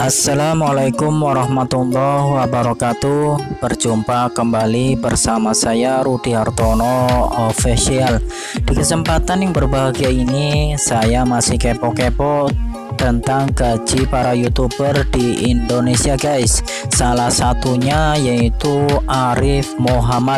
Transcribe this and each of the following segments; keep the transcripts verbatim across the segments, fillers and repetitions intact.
Assalamualaikum warahmatullahi wabarakatuh. Berjumpa kembali bersama saya Rudi Hartono Official. Di kesempatan yang berbahagia ini saya masih kepo-kepo tentang gaji para YouTuber di Indonesia guys. Salah satunya yaitu Arif Muhammad.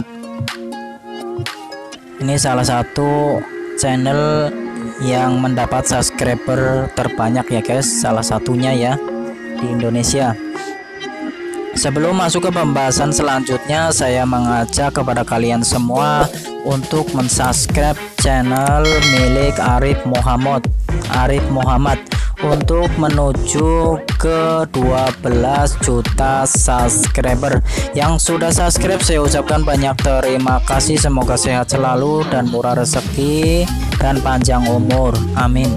Ini salah satu channel yang mendapat subscriber terbanyak ya guys, salah satunya ya di Indonesia. Sebelum masuk ke pembahasan selanjutnya, saya mengajak kepada kalian semua untuk mensubscribe channel milik Arif Muhammad Arif Muhammad untuk menuju ke dua belas juta subscriber. Yang sudah subscribe saya ucapkan banyak terima kasih, semoga sehat selalu dan murah rezeki dan panjang umur, amin.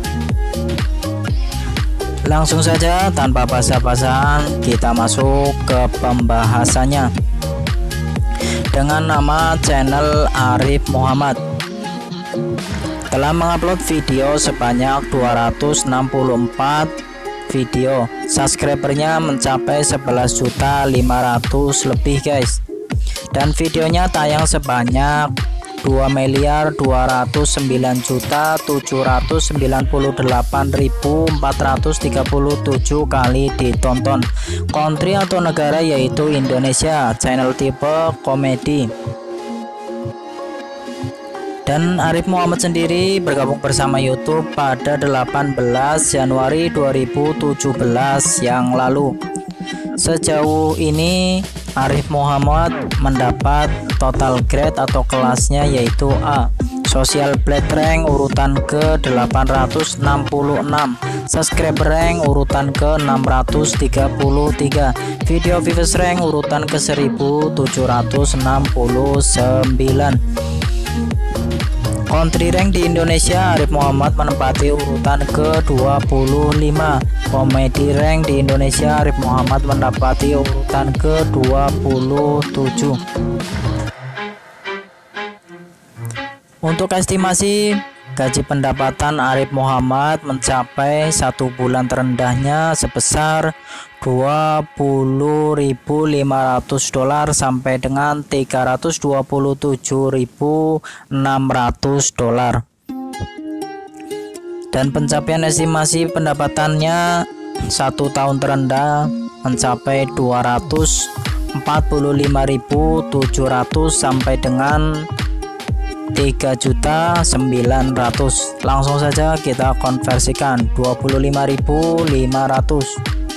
Langsung saja tanpa basa-basian kita masuk ke pembahasannya. Dengan nama channel Arif Muhammad telah mengupload video sebanyak dua ratus enam puluh empat video. Subscribernya mencapai sebelas juta lima ratus lebih guys. Dan videonya tayang sebanyak dua miliar dua ratus sembilan juta tujuh ratus sembilan puluh delapan ribu empat ratus tiga puluh tujuh kali ditonton. Country atau negara yaitu Indonesia. Channel tipe komedi. Dan Arif Muhammad sendiri bergabung bersama YouTube pada delapan belas Januari dua ribu tujuh belas yang lalu. Sejauh ini Arif Muhammad mendapat total grade atau kelasnya yaitu A. Social Blade Rank urutan ke delapan ratus enam puluh enam, Subscriber Rank urutan ke enam ratus tiga puluh tiga, Video Views Rank urutan ke seribu tujuh ratus enam puluh sembilan. Country rank di Indonesia, Arif Muhammad menempati urutan ke dua puluh lima. Komedi rank di Indonesia, Arif Muhammad mendapati urutan ke dua puluh tujuh. Untuk estimasi gaji pendapatan Arif Muhammad mencapai satu bulan terendahnya sebesar dua puluh ribu lima ratus dolar sampai dengan tiga ratus dua puluh tujuh ribu enam ratus dolar. Dan pencapaian estimasi pendapatannya satu tahun terendah mencapai dua ratus empat puluh lima ribu tujuh ratus sampai dengan tiga juta sembilan ratus. Langsung saja kita konversikan dua puluh lima ribu lima ratus.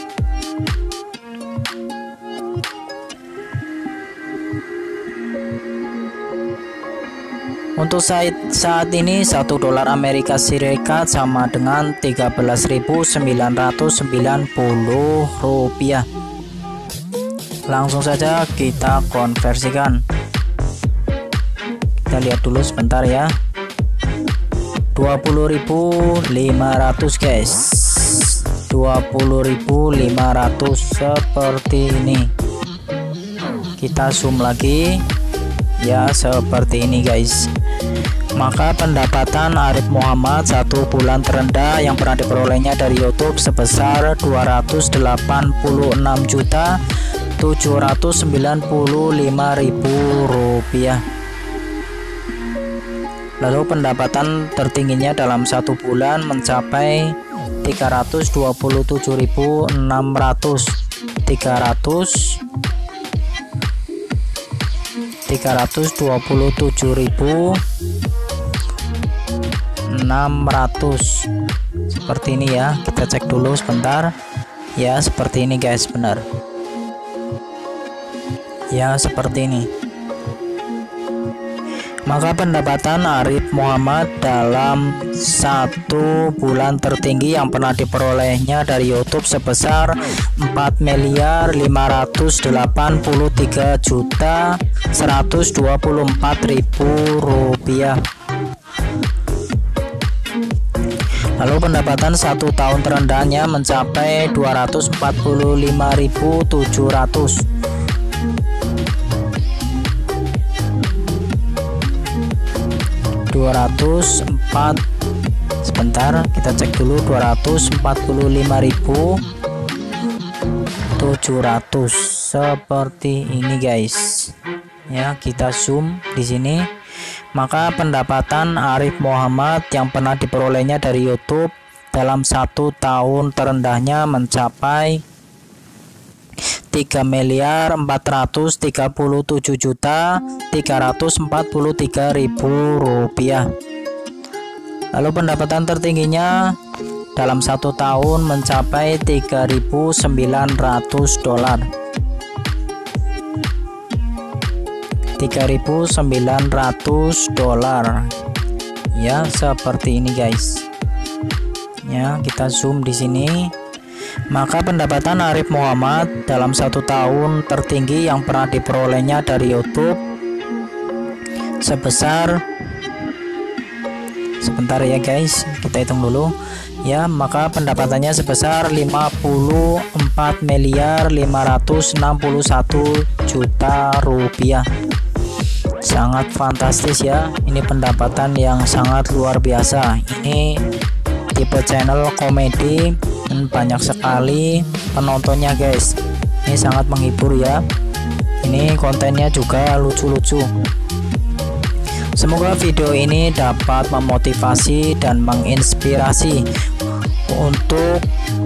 Untuk saat, saat ini satu dolar Amerika Serikat sama dengan tiga belas ribu sembilan ratus sembilan puluh rupiah. Langsung saja kita konversikan. Kita lihat dulu sebentar ya. dua puluh ribu lima ratus guys. dua puluh ribu lima ratus seperti ini. Kita zoom lagi. Ya, seperti ini guys. Maka pendapatan Arif Muhammad satu bulan terendah yang pernah diperolehnya dari YouTube sebesar dua ratus delapan puluh enam juta tujuh ratus sembilan puluh lima ribu rupiah. Lalu pendapatan tertingginya dalam satu bulan mencapai tiga ratus dua puluh tujuh ribu enam ratus. tiga ratus tiga ratus dua puluh tujuh ribu enam ratus. Seperti ini ya. Kita cek dulu sebentar. Ya, seperti ini guys, benar. Ya, seperti ini. Maka pendapatan Arif Muhammad dalam satu bulan tertinggi yang pernah diperolehnya dari YouTube sebesar empat miliar lima ratus delapan puluh tiga juta seratus dua puluh empat ribu rupiah. Lalu pendapatan satu tahun terendahnya mencapai dua ratus empat puluh lima ribu tujuh ratus. dua ratus empat sebentar kita cek dulu dua ratus empat puluh lima ribu tujuh ratus seperti ini guys ya. Kita zoom di sini. Maka pendapatan Arif Muhammad yang pernah diperolehnya dari YouTube dalam satu tahun terendahnya mencapai tiga miliar empat ratus tiga puluh tujuh juta tiga ratus empat puluh tiga ribu rupiah. Lalu pendapatan tertingginya dalam satu tahun mencapai tiga ribu sembilan ratus dolar. tiga ribu sembilan ratus dolar. Ya, seperti ini guys. Ya, kita zoom di sini. Maka pendapatan Arif Muhammad dalam satu tahun tertinggi yang pernah diperolehnya dari YouTube sebesar, sebentar ya guys, kita hitung dulu ya. Maka pendapatannya sebesar lima puluh empat miliar lima ratus enam puluh satu juta rupiah. Sangat fantastis ya, ini pendapatan yang sangat luar biasa. Ini tipe channel komedi dan banyak sekali penontonnya guys. Ini sangat menghibur ya. Ini kontennya juga lucu-lucu. Semoga video ini dapat memotivasi dan menginspirasi untuk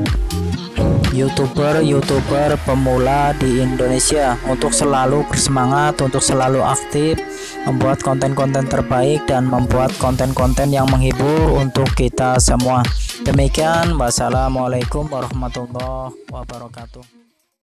YouTuber-YouTuber pemula di Indonesia untuk selalu bersemangat, untuk selalu aktif membuat konten-konten terbaik dan membuat konten-konten yang menghibur untuk kita semua. Demikian, wassalamualaikum warahmatullahi wabarakatuh.